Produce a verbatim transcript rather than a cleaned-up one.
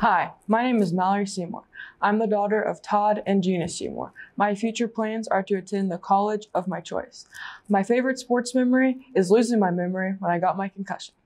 Hi, my name is Mallory Seymour. I'm the daughter of Todd and Gina Seymour. My future plans are to attend the college of my choice. My favorite sports memory is losing my memory when I got my concussion.